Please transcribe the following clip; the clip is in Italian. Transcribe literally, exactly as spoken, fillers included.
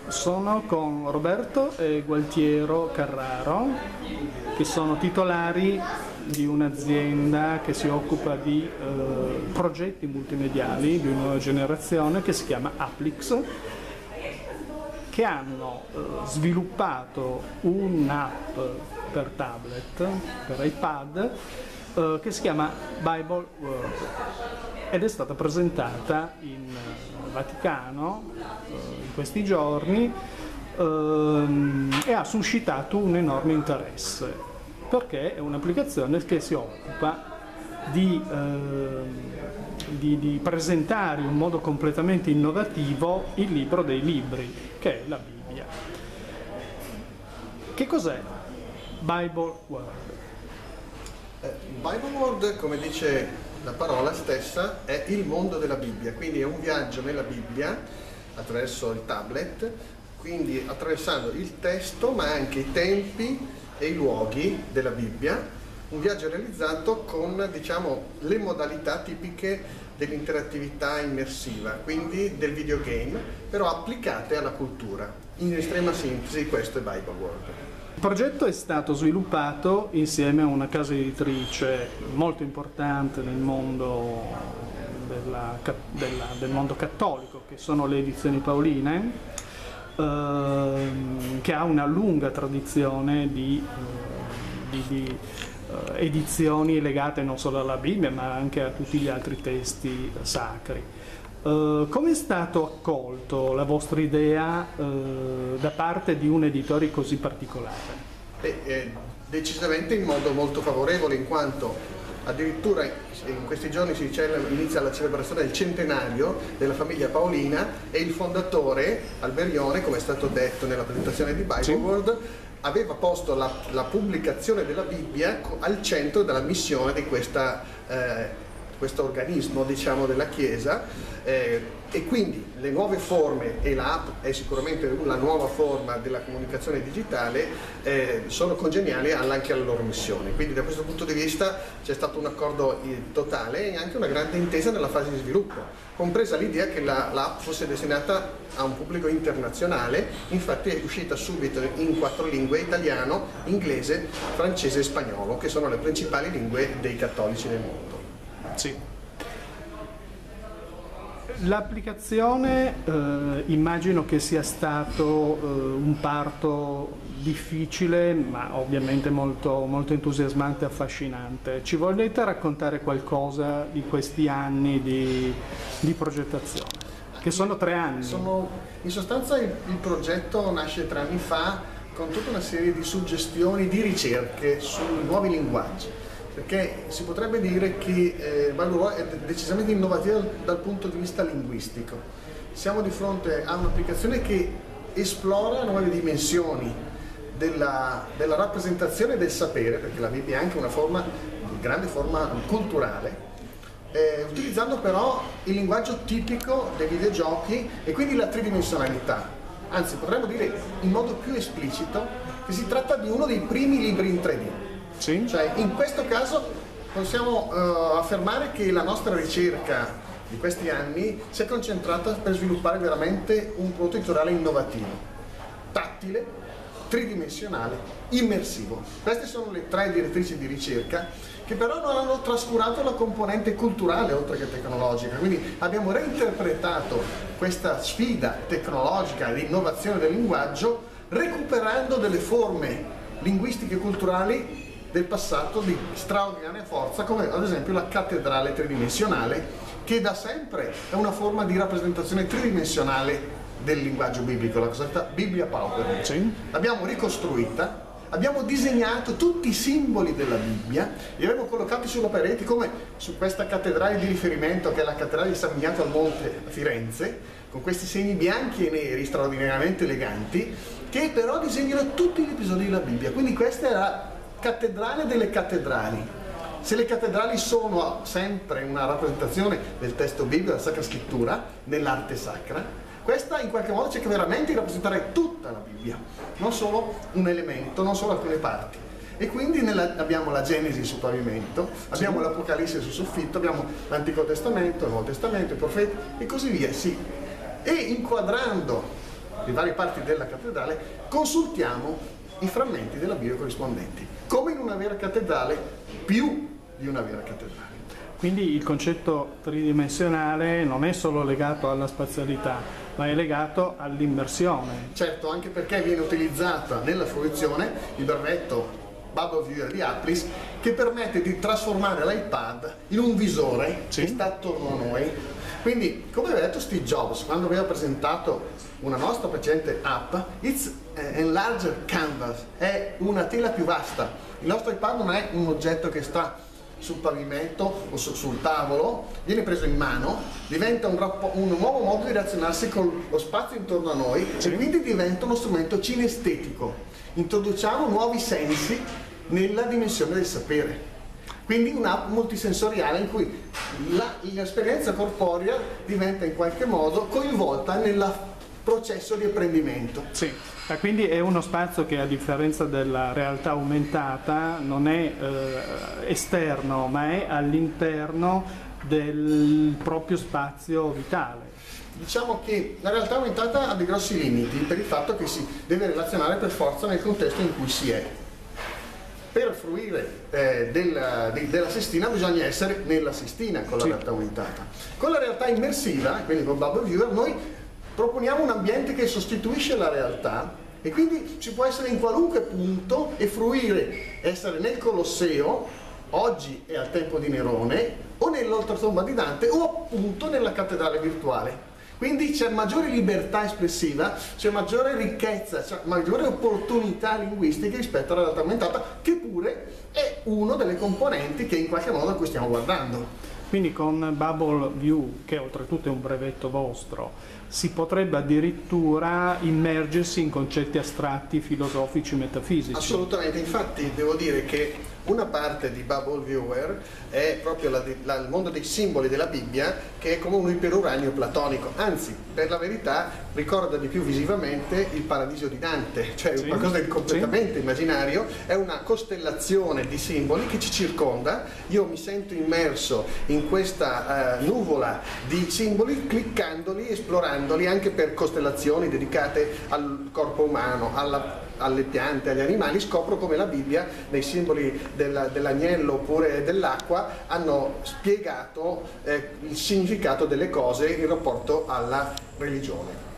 Sono con Roberto e Gualtiero Carraro, che sono titolari di un'azienda che si occupa di eh, progetti multimediali di nuova generazione che si chiama Applix, che hanno eh, sviluppato un'app per tablet, per iPad, eh, che si chiama Bible World ed è stata presentata in eh, Vaticano eh, in questi giorni ehm, e ha suscitato un enorme interesse, perché è un'applicazione che si occupa di, ehm, di, di presentare in un modo completamente innovativo il libro dei libri, che è la Bibbia. Che cos'è Bible World? Eh, Bible World, come dice la parola stessa, è il mondo della Bibbia, quindi è un viaggio nella Bibbia attraverso il tablet, quindi attraversando il testo ma anche i tempi e i luoghi della Bibbia, un viaggio realizzato con, diciamo, le modalità tipiche dell'interattività immersiva, quindi del videogame, però applicate alla cultura. In estrema sintesi questo è Bible World. Il progetto è stato sviluppato insieme a una casa editrice molto importante nel mondo, della, della, del mondo cattolico, che sono le Edizioni Paoline, ehm, che ha una lunga tradizione di, di, di eh, edizioni legate non solo alla Bibbia ma anche a tutti gli altri testi sacri. Uh, come è stato accolto la vostra idea uh, da parte di un editore così particolare? Beh, eh, decisamente in modo molto favorevole, in quanto addirittura in questi giorni si celebra, inizia la celebrazione del centenario della famiglia Paolina e il fondatore Alberione, come è stato detto nella presentazione di Bible sì. World, aveva posto la, la pubblicazione della Bibbia al centro della missione di questa eh, questo organismo, diciamo, della Chiesa, eh, e quindi le nuove forme, e l'app è sicuramente la nuova forma della comunicazione digitale, eh, sono congeniali anche alla loro missione. Quindi da questo punto di vista c'è stato un accordo totale e anche una grande intesa nella fase di sviluppo, compresa l'idea che l'app la fosse destinata a un pubblico internazionale. Infatti è uscita subito in quattro lingue: italiano, inglese, francese e spagnolo, che sono le principali lingue dei cattolici nel mondo. Sì. L'applicazione eh, immagino che sia stato eh, un parto difficile, ma ovviamente molto, molto entusiasmante e affascinante. Ci volete raccontare qualcosa di questi anni di, di progettazione? Che sono tre anni. Sono, in sostanza il, il progetto nasce tre anni fa con tutta una serie di suggestioni, di ricerche sui nuovi linguaggi. Perché si potrebbe dire che eh, Bible World è decisamente innovativa dal punto di vista linguistico. Siamo di fronte a un'applicazione che esplora nuove dimensioni della, della rappresentazione del sapere, perché la Bibbia è anche una forma, una grande forma culturale, eh, utilizzando però il linguaggio tipico dei videogiochi e quindi la tridimensionalità. Anzi, potremmo dire in modo più esplicito che si tratta di uno dei primi libri in tre D. Sì. Cioè, in questo caso possiamo uh, affermare che la nostra ricerca di questi anni si è concentrata per sviluppare veramente un prodotto editoriale innovativo, tattile, tridimensionale, immersivo. Queste sono le tre direttrici di ricerca, che però non hanno trascurato la componente culturale oltre che tecnologica. Quindi abbiamo reinterpretato questa sfida tecnologica di innovazione del linguaggio recuperando delle forme linguistiche e culturali del passato di straordinaria forza, come ad esempio la cattedrale tridimensionale, che da sempre è una forma di rappresentazione tridimensionale del linguaggio biblico, la cosiddetta Bibbia Pauper. Sì. L'abbiamo ricostruita, abbiamo disegnato tutti i simboli della Bibbia, li abbiamo collocati sulle pareti, come su questa cattedrale di riferimento che è la cattedrale di San Miniato al Monte a Firenze, con questi segni bianchi e neri straordinariamente eleganti, che però disegnano tutti gli episodi della Bibbia. Quindi questa è la cattedrale delle cattedrali. Se le cattedrali sono sempre una rappresentazione del testo biblico, della Sacra Scrittura, nell'arte sacra, questa in qualche modo cerca veramente di rappresentare tutta la Bibbia, non solo un elemento, non solo alcune parti. E quindi nella, abbiamo la Genesi sul pavimento, abbiamo l'Apocalisse sul soffitto, abbiamo l'Antico Testamento, il Nuovo Testamento, i profeti e così via, sì. E inquadrando le varie parti della cattedrale, consultiamo i frammenti della Bibbia corrispondenti, come in una vera cattedrale, più di una vera cattedrale. Quindi il concetto tridimensionale non è solo legato alla spazialità, ma è legato all'immersione. Certo, anche perché viene utilizzata nella fruizione il brevetto Bubble Viewer di Applis, che permette di trasformare l'iPad in un visore sì. che sta attorno a noi. Quindi, come aveva detto Steve Jobs quando aveva presentato una nostra precedente app, It's an Enlarger Canvas, è una tela più vasta. Il nostro iPad non è un oggetto che sta sul pavimento o su, sul tavolo, viene preso in mano, diventa un, un nuovo modo di relazionarsi con lo spazio intorno a noi sì. e quindi diventa uno strumento cinestetico. Introduciamo nuovi sensi nella dimensione del sapere. Quindi un'app multisensoriale in cui l'esperienza corporea diventa in qualche modo coinvolta nel processo di apprendimento. Sì. Ah, quindi è uno spazio che, a differenza della realtà aumentata, non è eh, esterno, ma è all'interno del proprio spazio vitale. Diciamo che la realtà aumentata ha dei grossi limiti per il fatto che si deve relazionare per forza nel contesto in cui si è. Per fruire eh, della, de, della Sistina bisogna essere nella Sistina con la sì. realtà aumentata. Con la realtà immersiva, quindi con Bubble Viewer, noi proponiamo un ambiente che sostituisce la realtà e quindi si può essere in qualunque punto e fruire, essere nel Colosseo, oggi è al tempo di Nerone, o nell'oltretomba di Dante, o appunto nella cattedrale virtuale. Quindi c'è maggiore libertà espressiva, c'è maggiore ricchezza, c'è maggiore opportunità linguistiche rispetto alla realtà aumentata, che pure è una delle componenti che in qualche modo a cui stiamo guardando. Quindi con Bubble View, che oltretutto è un brevetto vostro, si potrebbe addirittura immergersi in concetti astratti, filosofici, metafisici. Assolutamente, infatti devo dire che una parte di Bubble Viewer è proprio la, la, il mondo dei simboli della Bibbia, che è come un iperuranio platonico, anzi, per la verità, ricorda di più visivamente il Paradiso di Dante, cioè sì, qualcosa di completamente sì. immaginario, è una costellazione di simboli che ci circonda, io mi sento immerso in questa uh, nuvola di simboli, cliccandoli, esplorandoli, anche per costellazioni dedicate al corpo umano, alla alle piante, agli animali, scopro come la Bibbia, nei simboli dell'agnello oppure dell'acqua, hanno spiegato eh, il significato delle cose in rapporto alla religione.